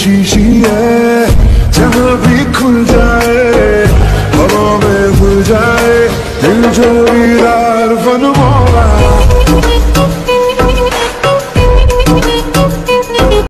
शीशी है, जहाँ भी खुल जाए हवा में घुल जाए दिल जो वीरार फन मोरा।